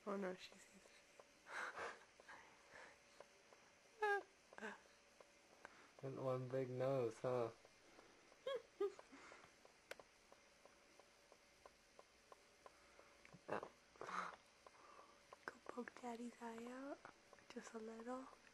Oh no, she sees it. And one big nose, huh? Oh. Go poke Daddy's eye out. Just a little.